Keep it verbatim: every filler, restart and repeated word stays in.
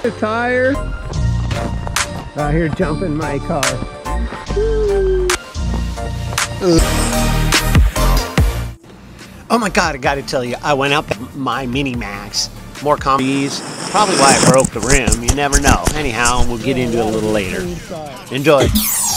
The tire. Out here jumping my car. Oh my God, I gotta tell you, I went out with my Mini MAXX. More combis. Probably why I broke the rim. You never know. Anyhow, we'll get into it a little later. Enjoy.